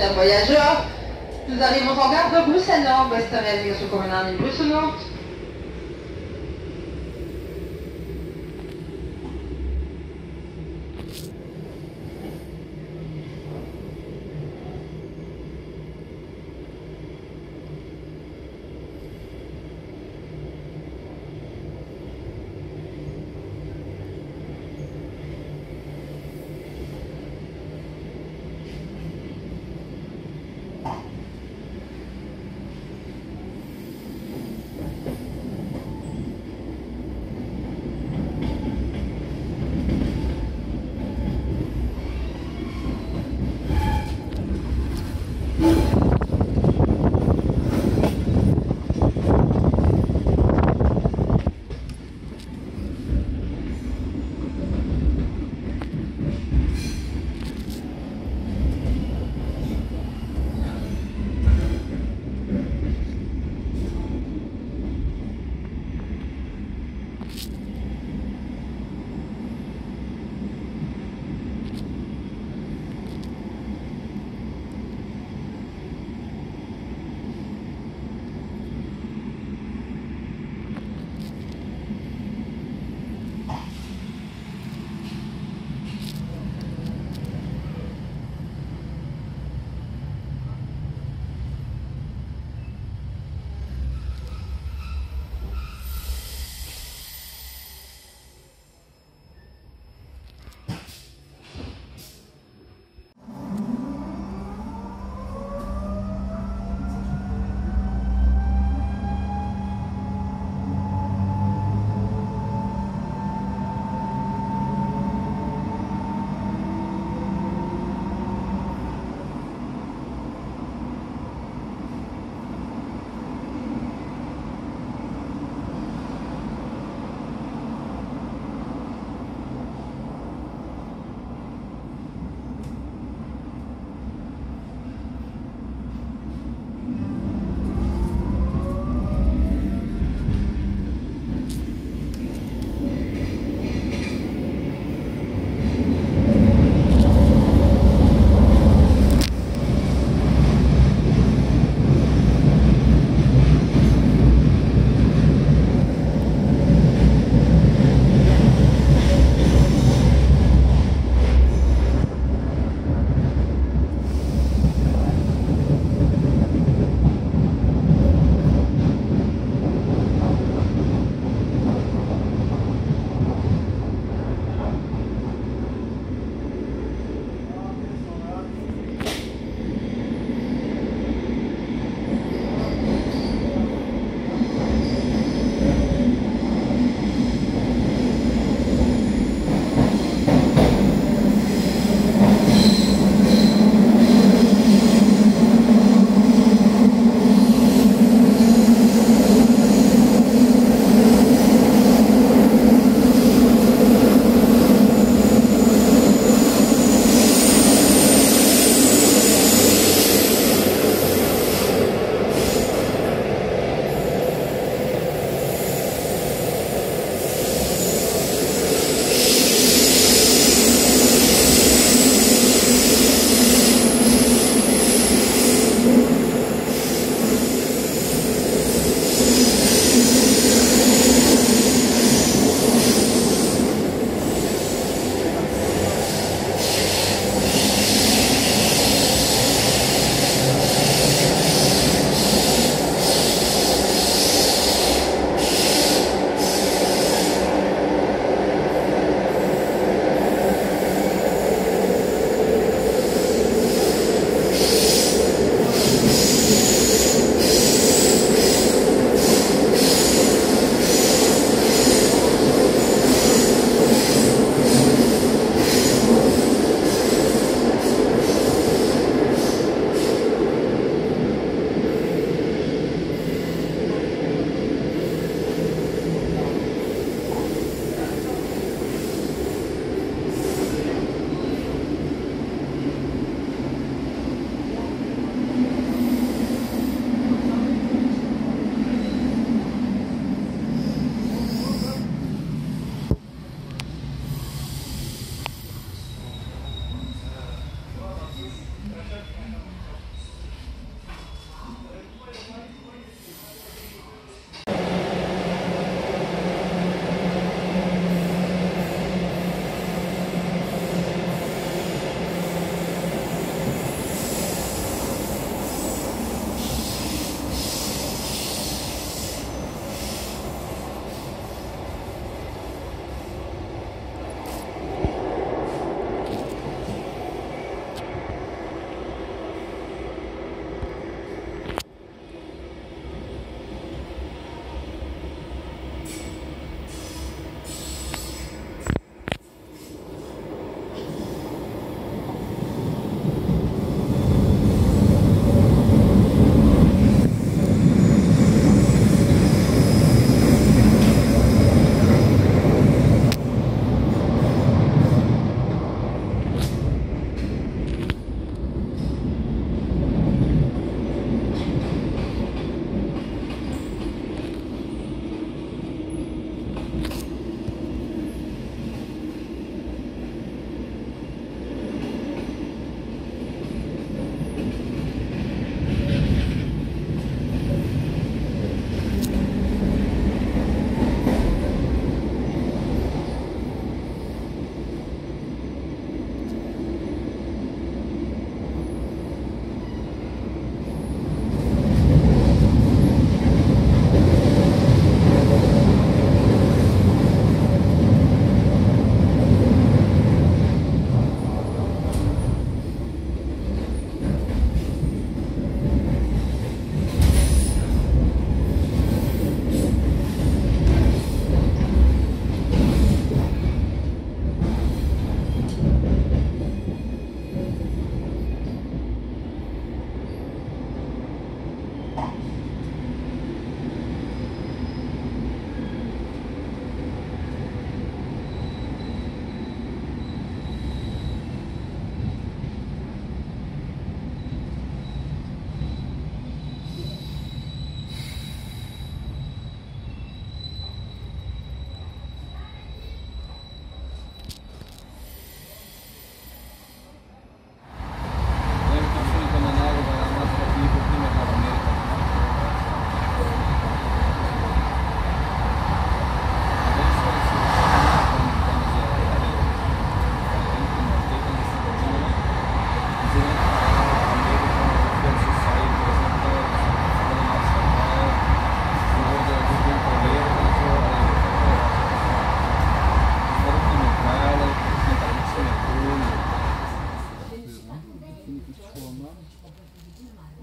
chers voyageurs, nous arrivons en gare de Bruxelles-Nord. Beste reizigers, we komen aan in Brussel-Noord.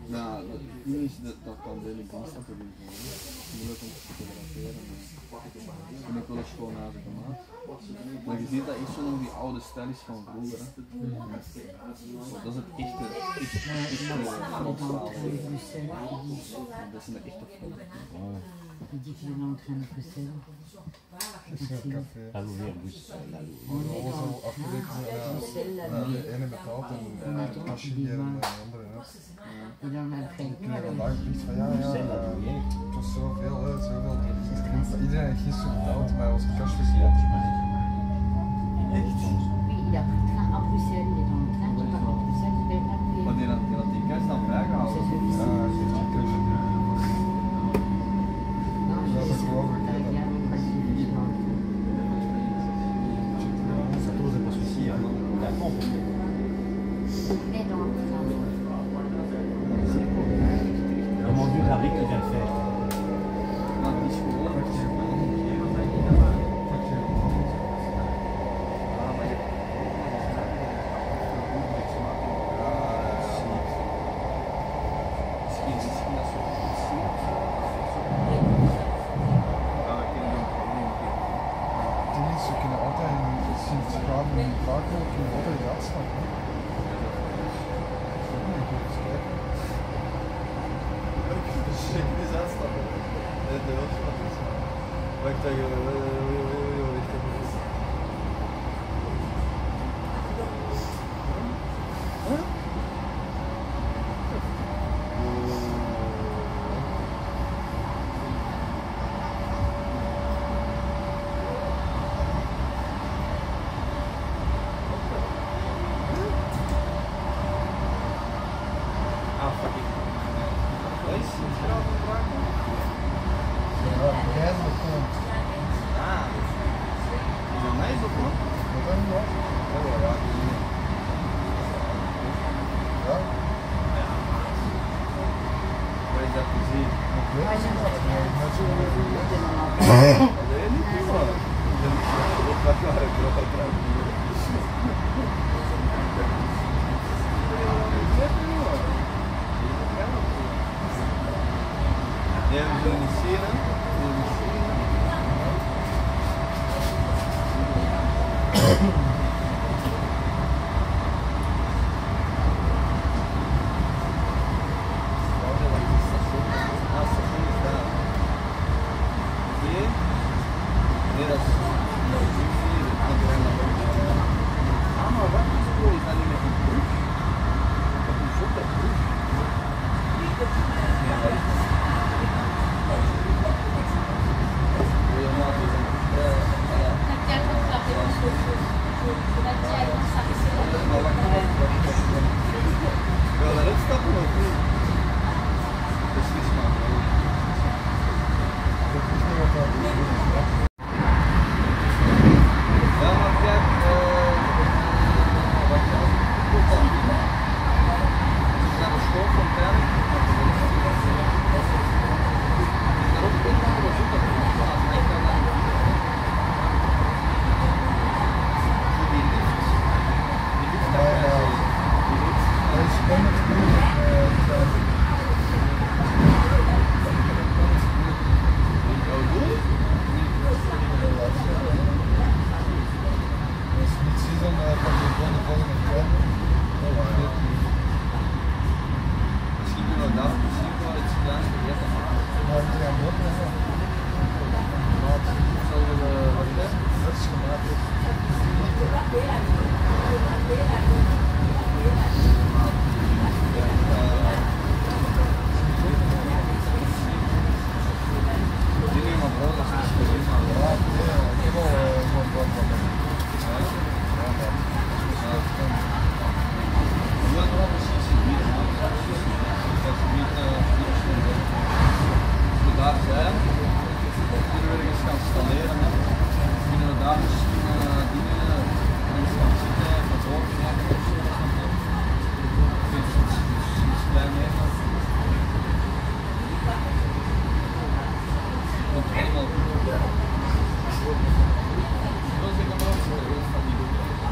Nou, het ding is dat kan de hele dienst dat erin gaan. Het is moeilijk om te fotograferen. Vind ik wel een schoon huis gemaakt. Maar je ziet dat echt zo nog die oude stijl is van vroeger. Hè. Dat is het echte dat zijn de echte foto's. Il dit qu'il est en train de pousser. C'est un café. On est zo afgedekt de ene betaalt en als je hier een andere hebt. Il en a pris. Ik heb vandaag iets van ja, het was zoveel, iedereen heeft gisteren betaald, maar hij was cash vergeten. Echt? Oui, il a pris le train à Bruxelles, il est dans le train qui part de Bruxelles, il est appelé. Maar die had die cash dan bijgehouden? C'est celui-ci. Ja, hij heeft die cash. Non, dat geloof ik. Ça pose pas de souci, hein. Il est dans le train. Comment Dieu Larry qui vient le faire? Ze kunnen altijd sinds Schaarbeek vaak ook kunnen altijd de afstand. Zeker is uitstappen. De afstand is. Wacht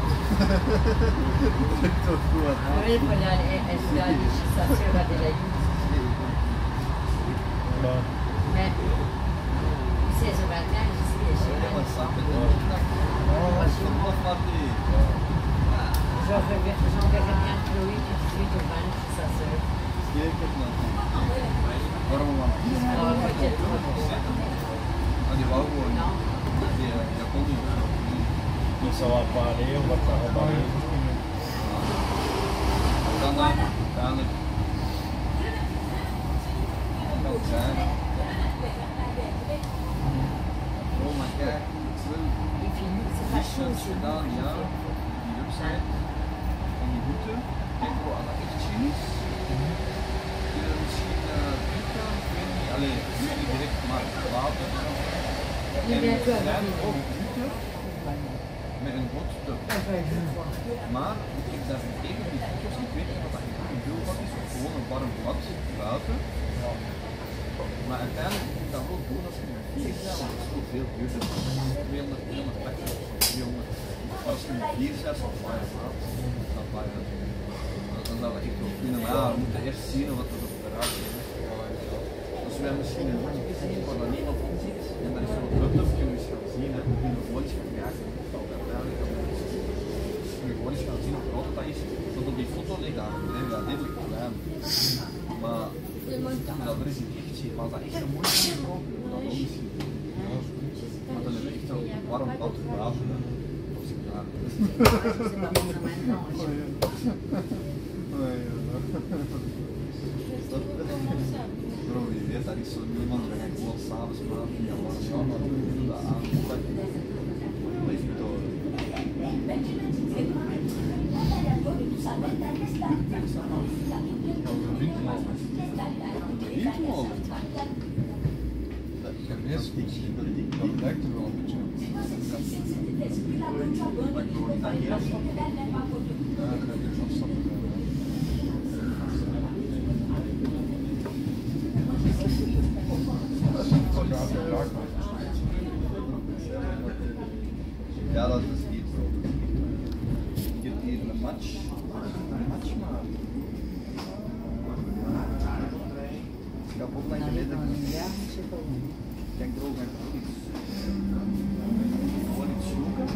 Oui, voilà, elle a la législation, elle a déjà eu. Mais c'est ce matin, je suis j'enverrai bien Chloé tout de suite au Binche, sa sœur. Waarom dan? Alors, moi, j'ai trop de Ah, die wou gewoon. Non. Die kon niet. Dus ça va pas aller, on va pas remballer. Dan uiteindelijk. Kan zijn. Oh, maar kijk, ik wil Et puis, c'est pas chaud, t-shirts gedaan, ja. Die website van die boete. Kijk, als dat echt chill is, kun je misschien Vita, ik weet niet, alleen niet direct, maar water. En klein ook boete met een hot tub. Maar ik heb daar tegen die boetes, ik weet niet wat dat een vulbad is, of gewoon een warm bad buiten. Maar uiteindelijk moet je dat wel doen als je met 4 bent, want dat is wel veel duurder. 280 of zo, 300. Maar als je met 4 bent, zal het waaien maat. Dan zou dat echt wel kunnen, maar ja, we moeten eerst zien wat er op de raad is. Als wij misschien een hondje zien waar dat niemand op zit, en dat is wel het lukt, kunnen we eens gaan zien. Hè. We kunnen gewoon eens gaan kijken. Uiteindelijk kunnen we gewoon eens gaan zien hoe groot dat is. Want op die foto ligt dat redelijk klein. Maar dat er is niet echt zien. Maar als dat echt een moeilijk is, dan moet dat wel misschien doen. Maar dan hebben we echt een warm bad buiten. Als ik daar bro, wie weet, dat is zo niemand dat ik gewoon s'avonds maat in de warm maar doen dat aan. Blijf ik door. Windmolen? Ik heb eerst dat lijkt er wel een beetje op. Maar ik hoor niet dat hier. Ja, ik ga hier van stappen zijn. Ja, dat is niet zo. Je hebt hier een match. Een match maar. Ik heb ook lang geleden. Ik denk er ook aan iets. Gewoon iets zoeken.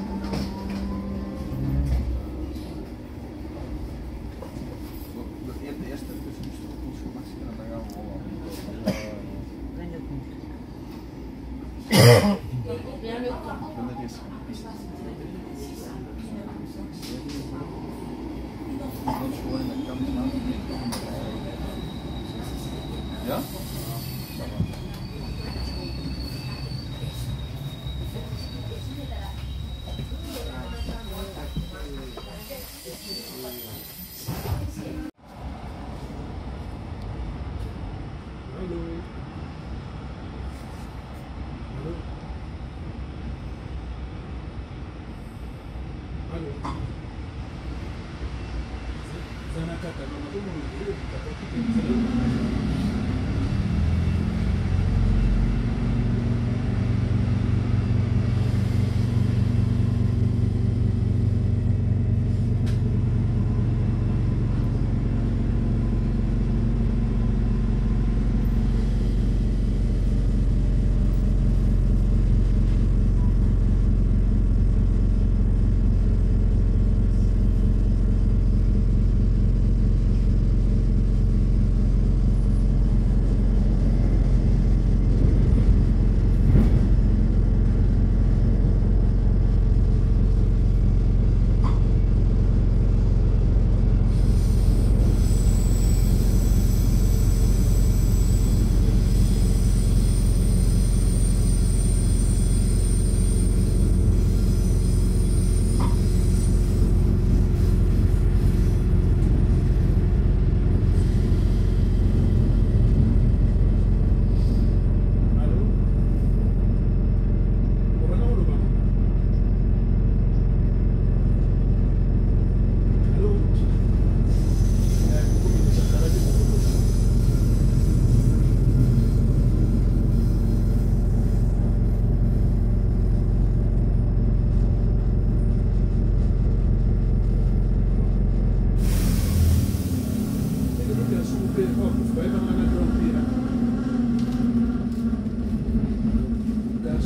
De eerste tussen ons gemaakt en dan gaan we gewoon. Ja?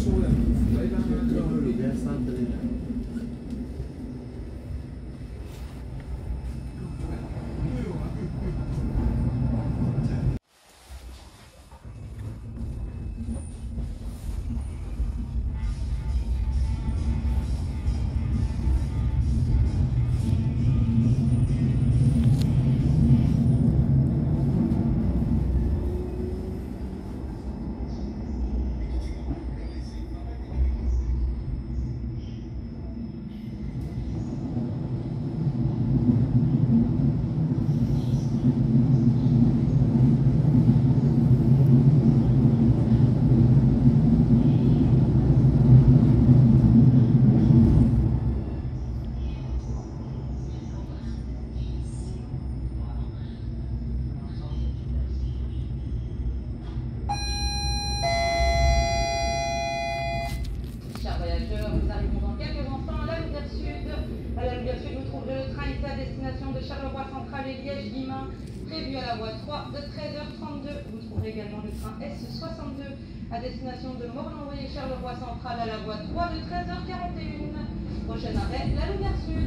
Prévu à la voie 3 de 13h32. Vous trouverez également le train S62 à destination de Morlanway et Charleroi Central à la voie 3 de 13h41. Prochain arrêt, la Louvière Sud.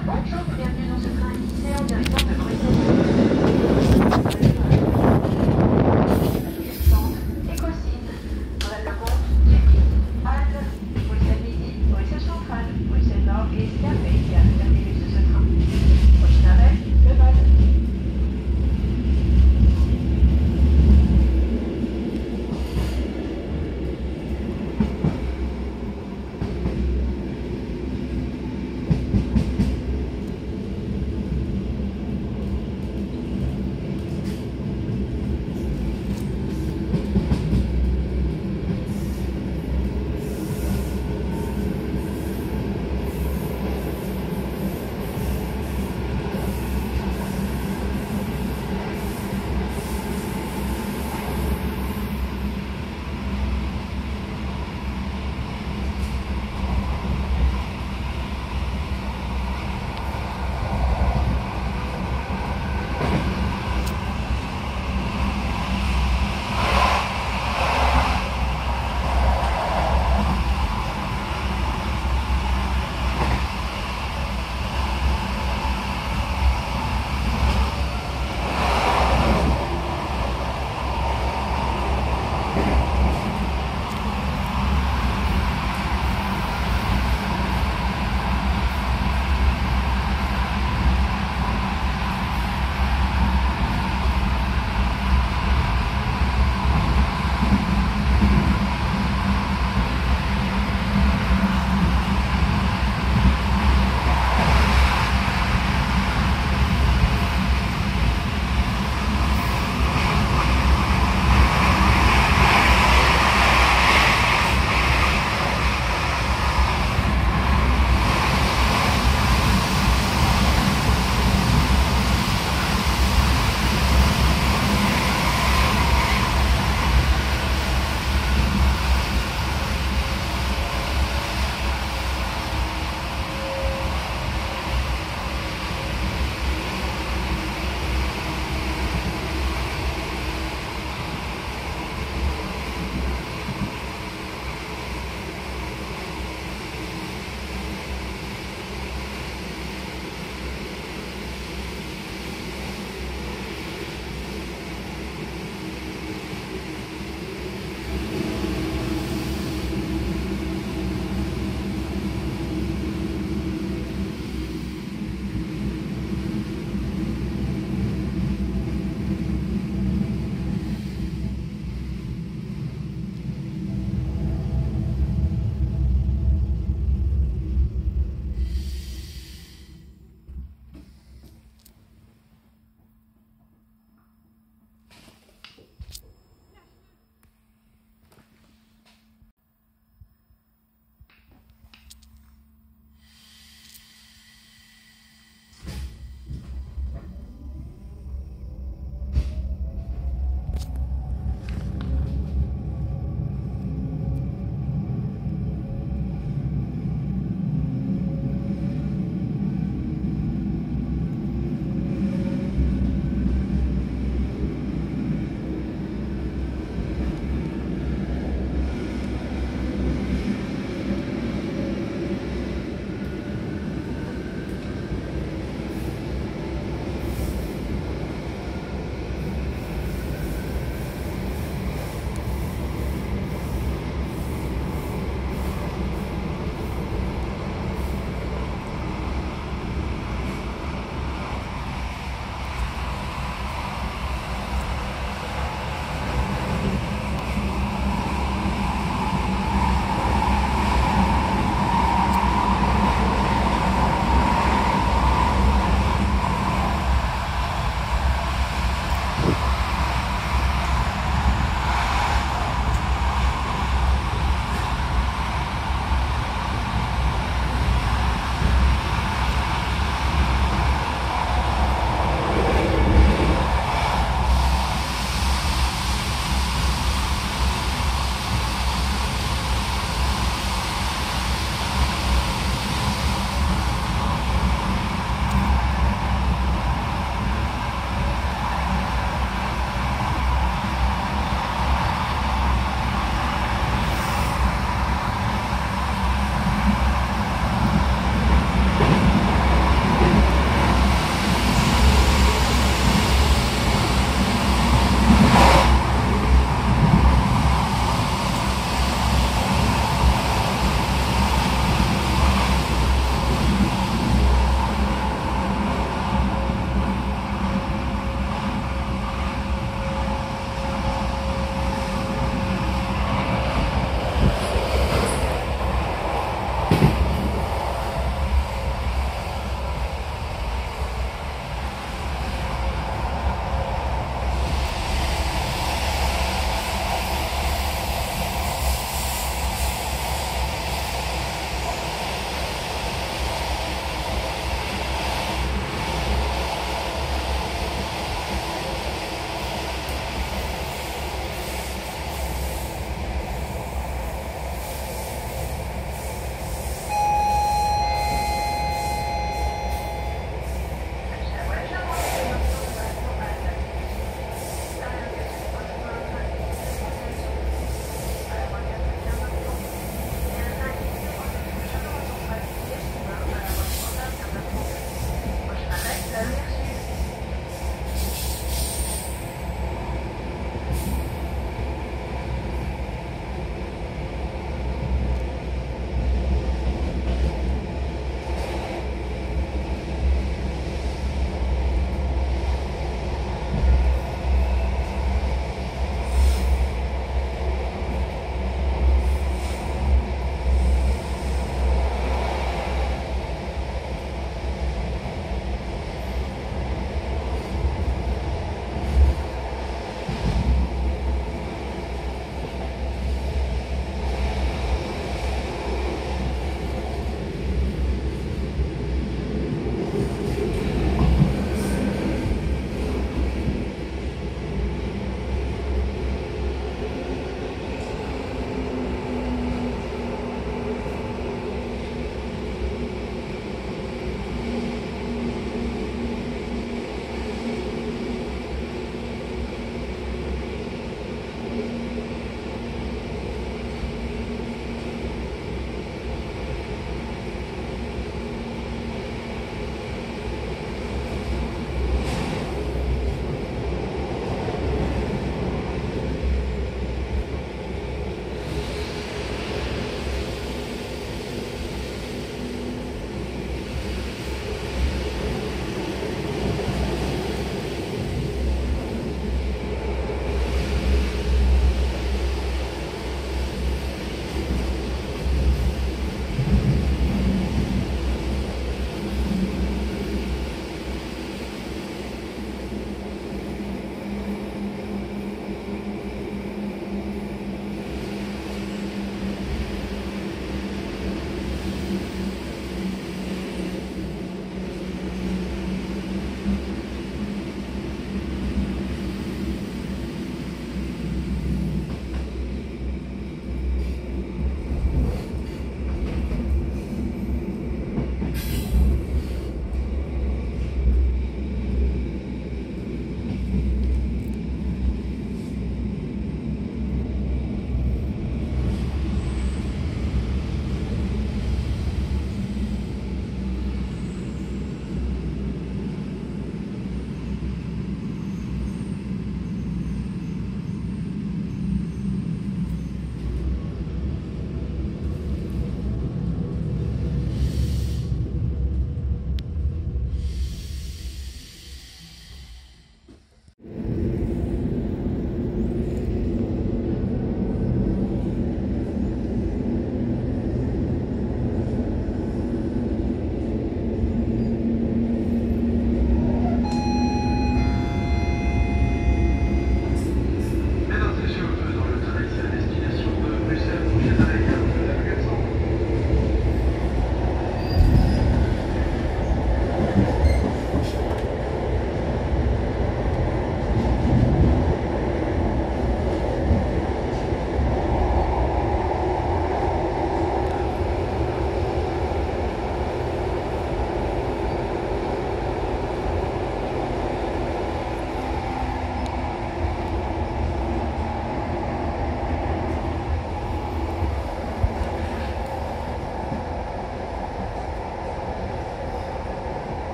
Watch out!